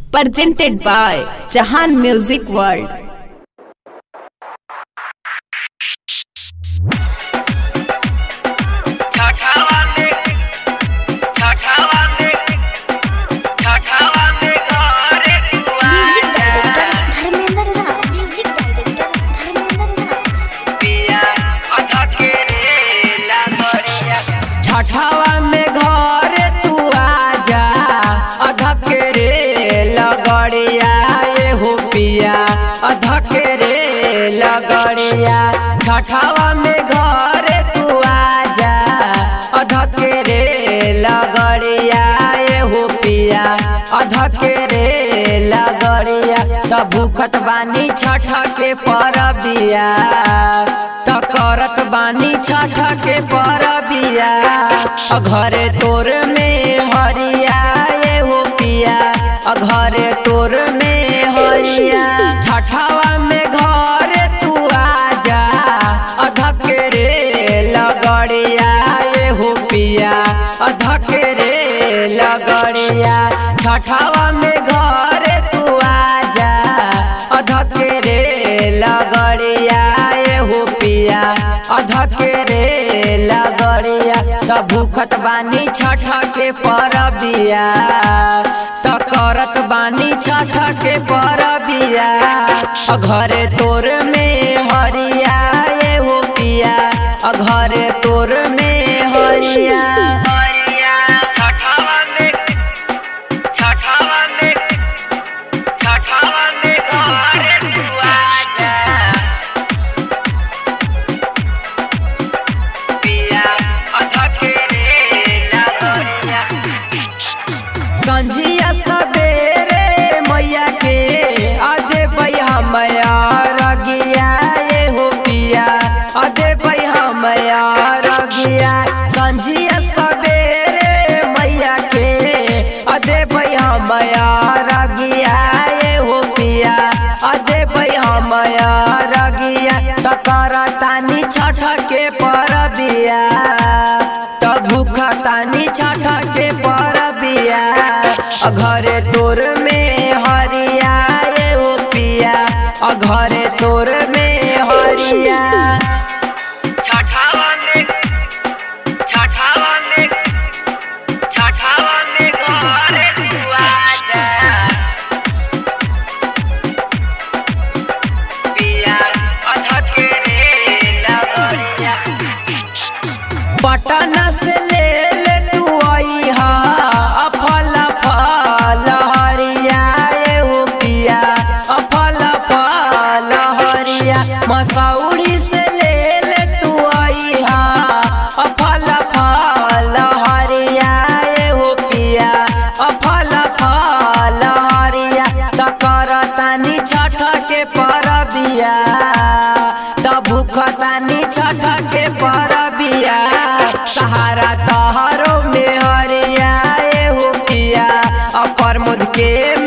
presented by Jahan Music World. छठवा में घर तू आजा अधकेरे लगड़िया ये हो पिया अधकेरे लगड़िया। छठवा में घर तू आजा अधकेरे लगड़िया ये हो पिया अधकेरे लगड़िया। त भूखत बानी छठ के परबिया त करत बानी छठ के परबिया। घरे तोर में हरिया ये हो पिया घरे तोर में हरिया। छठवा में घर तू आजा अधकेरे लगड़िया ये हो पिया अधकेरे लगड़िया। छठवा में घर तू आजा अधकेरे लगड़िया ये हो पिया अधकेरे लगड़िया। त भूखत बानी छठ के परबिया त करत बानी छठ के परबिया। घरे तोर में हरिया ये हो पिया घरे तोर में हरिया। संझिया सवेरे मैया के अदे भैया मैया रगिया ये हो पिया अदे भैया मैया रगिया। संझिया सवेरे मैया के अदे भैया मैया रगिया ये हो पिया अदे भैया मैया रगिया। त करतानी छठ के परबिया त भूखतानी छठ के परबिया। घरे तोर में हरिया ये हो पिया घरे तोर में हरिया। पटना से ले तू आई फल फल हरिया ये हो पिया फल फल हरिया। मसौड़ी से ले तू आई फल फल हरिया ये हो पिया फल फल हरिया। त करतानी छठ के परबिया त भूखतानी छठ के परबिया। सहारा तहरो में हरिया ये हो पिया प्रमोद के